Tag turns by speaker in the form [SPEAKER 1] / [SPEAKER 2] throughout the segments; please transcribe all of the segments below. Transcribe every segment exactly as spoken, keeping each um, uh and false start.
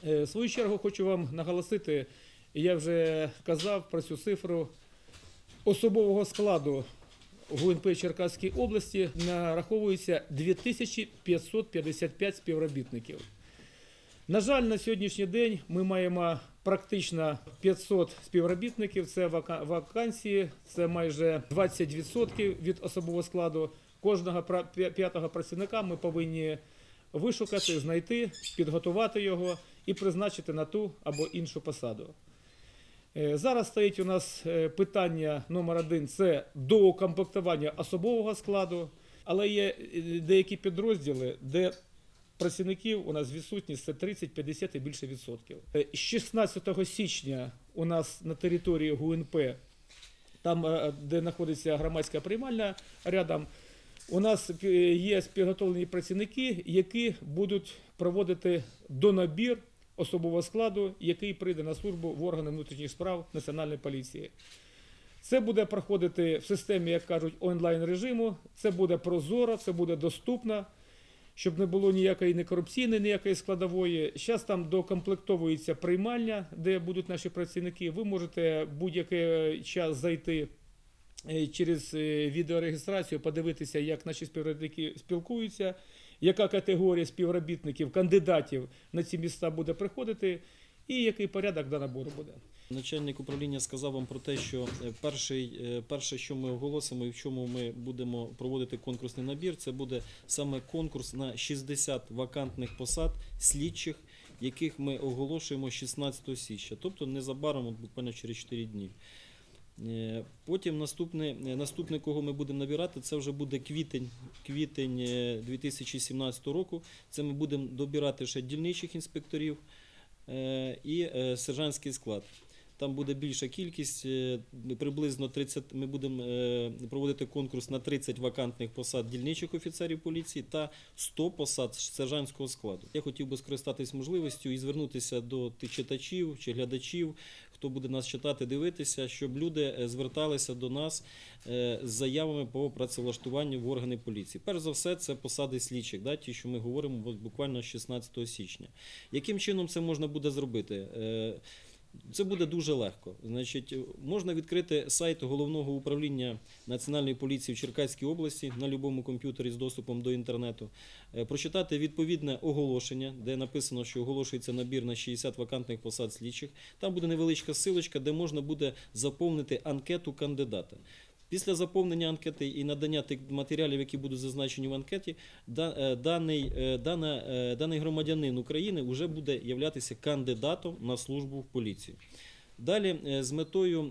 [SPEAKER 1] В свою чергу хочу вам наголосити, я вже казав про цю цифру, особового складу ГУ НП Черкаській області нараховується дві тисячі п'ятсот п'ятдесят п'ять співробітників. На жаль, на сьогоднішній день ми маємо практично п'ятсот співробітників, це вакансії, це майже двадцять відсотків від особового складу. Кожного п'ятого працівника ми повинні вишукати, знайти, підготувати його і призначити на ту або іншу посаду. Зараз стоїть у нас питання номер один – це доукомплектування особового складу, але є деякі підрозділи, де працівників у нас відсутність – це тридцять, п'ятдесят і більше відсотків. З шістнадцятого січня у нас на території ГУ НП, там, де знаходиться громадська приймальня рядом, у нас є підготовлені працівники, які будуть проводити донабір особового складу, який прийде на службу в органи внутрішніх справ Національної поліції. Це буде проходити в системі, як кажуть, онлайн-режиму, це буде прозоро, це буде доступно, щоб не було ніякої некорупційної, ніякої складової. Зараз там докомплектовується приймальня, де будуть наші працівники. Ви можете будь-який час зайти через відеорегістрацію, подивитися, як наші співробітники спілкуються, яка категорія співробітників, кандидатів на ці місця буде приходити і який порядок до набору буде.
[SPEAKER 2] Начальник управління сказав вам про те, що перший, перше, що ми оголосимо і в чому ми будемо проводити конкурсний набір, це буде саме конкурс на шістдесят вакантних посад слідчих, яких ми оголошуємо шістнадцятого січня, тобто незабаром, буквально через чотири дні. Потім наступне, наступне, кого ми будемо набирати, це вже буде квітень, квітень дві тисячі сімнадцятого року. Це ми будемо добирати ще дільничих інспекторів і сержантський склад. Там буде більша кількість, приблизно тридцять, ми будемо проводити конкурс на тридцять вакантних посад дільничих офіцерів поліції та сто посад сержантського складу. Я хотів би скористатись можливістю і звернутися до тих читачів чи глядачів, хто буде нас читати, дивитися, щоб люди зверталися до нас з заявами по працевлаштуванню в органи поліції. Перш за все, це посади слідчих, да, ті, що ми говоримо буквально з шістнадцятого січня. Яким чином це можна буде зробити? Це буде дуже легко. Значить, можна відкрити сайт Головного управління Національної поліції в Черкаській області на будь-якому комп'ютері з доступом до інтернету, прочитати відповідне оголошення, де написано, що оголошується набір на шістдесят вакантних посад слідчих. Там буде невеличка силочка, де можна буде заповнити анкету кандидата. Після заповнення анкети і надання тих матеріалів, які будуть зазначені в анкеті, даний, даний, даний громадянин України вже буде являтися кандидатом на службу в поліцію. Далі з метою,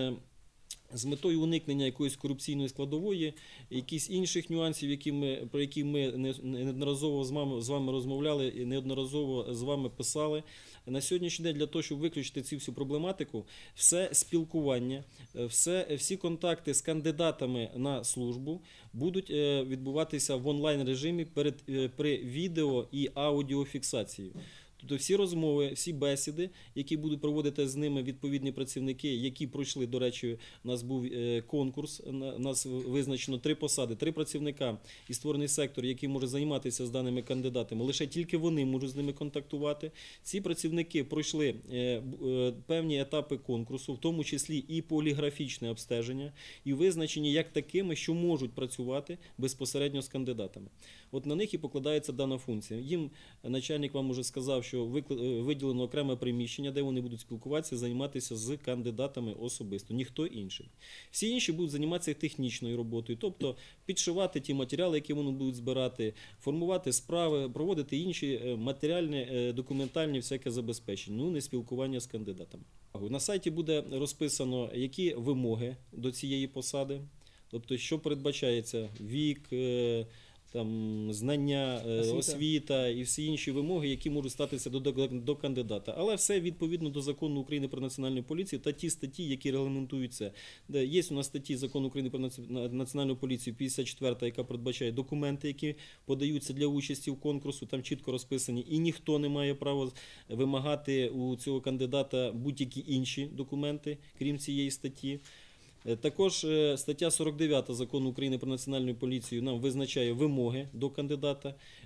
[SPEAKER 2] з метою уникнення якоїсь корупційної складової, якісь інших нюансів, які ми, про які ми неодноразово з вами, з вами розмовляли і неодноразово з вами писали, на сьогоднішній день для того, щоб виключити цю всю проблематику, все спілкування, все, всі контакти з кандидатами на службу будуть відбуватися в онлайн-режимі перед, при відео і аудіофіксацією. Тобто всі розмови, всі бесіди, які будуть проводити з ними відповідні працівники, які пройшли, до речі, у нас був конкурс, у нас визначено три посади, три працівника і створений сектор, який може займатися з даними кандидатами, лише тільки вони можуть з ними контактувати. Ці працівники пройшли певні етапи конкурсу, в тому числі і поліграфічне обстеження, і визначені як такими, що можуть працювати безпосередньо з кандидатами. От на них і покладається дана функція. Їм начальник вам уже сказав, що виділено окреме приміщення, де вони будуть спілкуватися, займатися з кандидатами особисто, ніхто інший. Всі інші будуть займатися технічною роботою, тобто підшивати ті матеріали, які вони будуть збирати, формувати справи, проводити інші матеріальні, документальні всяке забезпечення, ну не спілкування з кандидатами. На сайті буде розписано, які вимоги до цієї посади, тобто що передбачається вік, там, знання, освіта. освіта і всі інші вимоги, які можуть статися до, до, до кандидата. Але все відповідно до Закону України про Національну поліцію та ті статті, які регламентують це. Де є у нас статті Закону України про Національну поліцію п'ятдесят четверта, яка передбачає документи, які подаються для участі в конкурсу, там чітко розписані, і ніхто не має права вимагати у цього кандидата будь-які інші документи, крім цієї статті. Також стаття сорок дев'ята Закону України про Національну поліцію нам визначає вимоги до кандидата.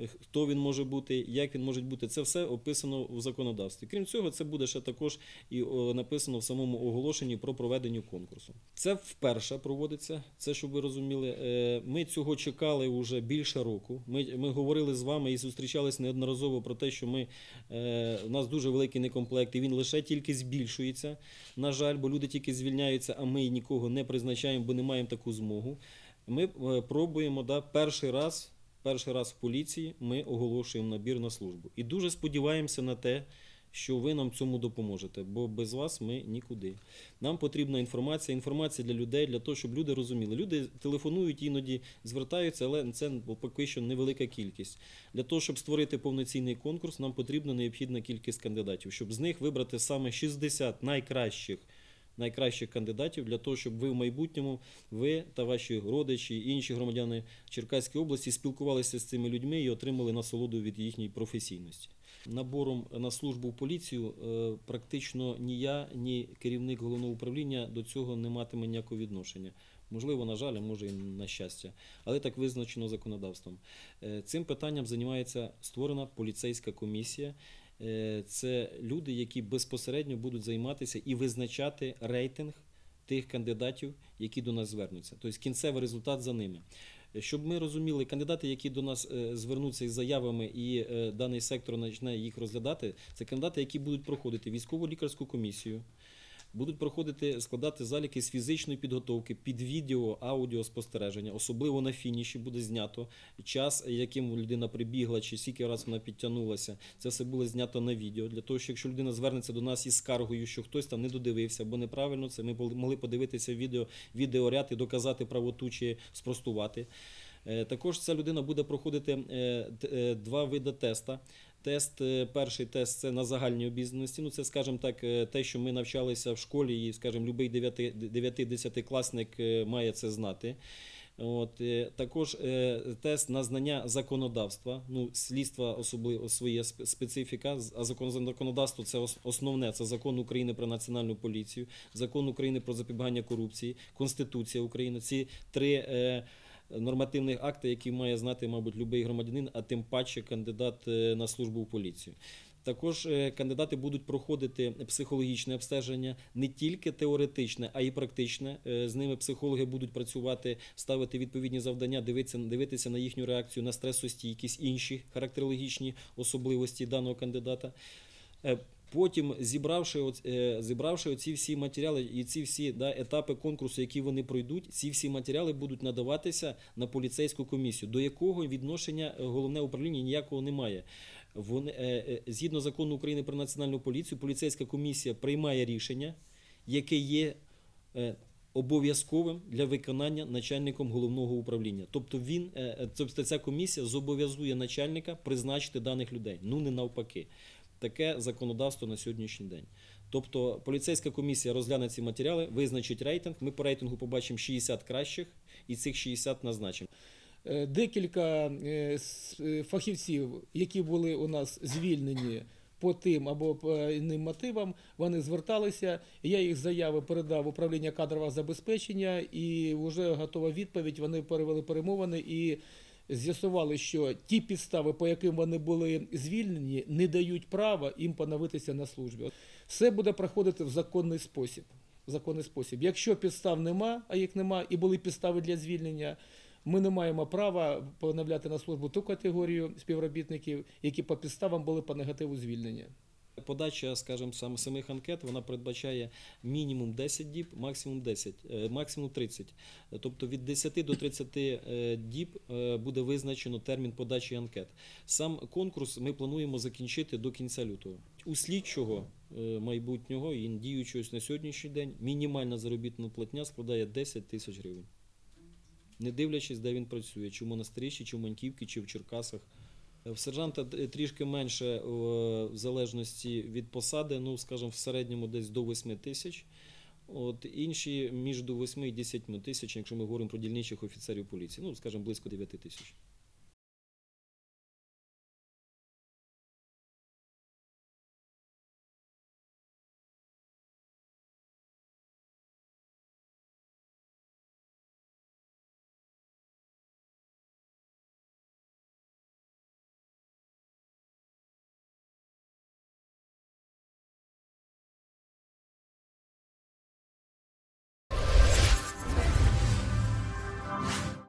[SPEAKER 2] хто він може бути, як він може бути. Це все описано в законодавстві. Крім цього, це буде ще також і написано в самому оголошенні про проведення конкурсу. Це вперше проводиться, це щоб ви розуміли. Ми цього чекали вже більше року. Ми, ми говорили з вами і зустрічалися неодноразово про те, що ми, у нас дуже великий некомплект, і він лише тільки збільшується, на жаль, бо люди тільки звільняються, а ми нікого не призначаємо, бо не маємо таку змогу. Ми пробуємо, да, перший раз, перший раз в поліції ми оголошуємо набір на службу. І дуже сподіваємося на те, що ви нам цьому допоможете, бо без вас ми нікуди. Нам потрібна інформація, інформація для людей, для того, щоб люди розуміли. Люди телефонують, іноді звертаються, але це поки що невелика кількість. Для того, щоб створити повноцінний конкурс, нам потрібна необхідна кількість кандидатів, щоб з них вибрати саме шістдесят найкращих найкращих кандидатів для того, щоб ви в майбутньому, ви та ваші родичі і інші громадяни Черкаської області спілкувалися з цими людьми і отримали насолоду від їхньої професійності. Набором на службу в поліцію практично ні я, ні керівник головного управління до цього не матиме ніякого відношення. Можливо, на жаль, а може і на щастя. Але так визначено законодавством. Цим питанням займається створена поліцейська комісія. Це люди, які безпосередньо будуть займатися і визначати рейтинг тих кандидатів, які до нас звернуться. Тобто кінцевий результат за ними. Щоб ми розуміли, кандидати, які до нас звернуться із заявами і даний сектор почне їх розглядати, це кандидати, які будуть проходити військово-лікарську комісію, будуть проходити, складати заліки з фізичної підготовки під відео, аудіо спостереження. Особливо на фініші буде знято час, яким людина прибігла, чи скільки раз вона підтягнулася. Це все було знято на відео. Для того, що якщо людина звернеться до нас із скаргою, що хтось там не додивився або неправильно, це ми могли подивитися відео, відеоряд і доказати правоту чи спростувати. Також ця людина буде проходити два види теста. Тест, перший тест – це на загальній обізнаності, ну це, скажімо так, те, що ми навчалися в школі, і, скажімо, будь-який дев'яти-десятикласник має це знати. От, також тест на знання законодавства, ну, слідства особливо своя специфіка, а законодавство – це основне, це Закон України про Національну поліцію, Закон України про запобігання корупції, Конституція України, ці три нормативних акти, які має знати, мабуть, будь-який громадянин, а тим паче кандидат на службу в поліцію. Також кандидати будуть проходити психологічне обстеження, не тільки теоретичне, а й практичне. З ними психологи будуть працювати, ставити відповідні завдання, дивитися, дивитися на їхню реакцію, на стресостійкість, інші характерологічні особливості даного кандидата. Потім, зібравши, зібравши оці всі матеріали і ці всі, да, етапи конкурсу, які вони пройдуть, ці всі матеріали будуть надаватися на поліцейську комісію, до якого відношення головне управління ніякого немає. Вони, згідно закону України про Національну поліцію, поліцейська комісія приймає рішення, яке є обов'язковим для виконання начальником головного управління. Тобто він, тобто ця комісія зобов'язує начальника призначити даних людей, ну не навпаки. Таке законодавство на сьогоднішній день. Тобто поліцейська комісія розгляне ці матеріали, визначить рейтинг, ми по рейтингу побачимо шістдесят кращих і цих шістдесят назначимо.
[SPEAKER 1] Декілька фахівців, які були у нас звільнені по тим або по іним мотивам, вони зверталися, я їх заяви передав в управління кадрового забезпечення і вже готова відповідь, вони перевели перемовини і з'ясували, що ті підстави, по яким вони були звільнені, не дають права їм поновитися на службі. Все буде проходити в законний спосіб. В законний спосіб. Якщо підстав нема, а їх нема, і були підстави для звільнення, ми не маємо права поновляти на службу ту категорію співробітників, які по підставам були по негативу звільнення.
[SPEAKER 2] Подача, скажімо, саме самих анкет, вона передбачає мінімум десять діб, максимум десять, максимум тридцять. Тобто від десяти до тридцяти діб буде визначено термін подачі анкет. Сам конкурс ми плануємо закінчити до кінця лютого. У слідчого майбутнього і діючого на сьогоднішній день мінімальна заробітна платня складає десять тисяч гривень. Не дивлячись, де він працює, чи в Монастирищі, чи в Маньківці, чи в Черкасах. В сержанта трішки менше в залежності від посади, ну, скажімо, в середньому десь до восьми тисяч. От, інші між восьми і десятьма тисяч, якщо ми говоримо про дільничих офіцерів поліції, ну, скажімо, близько дев'яти тисяч.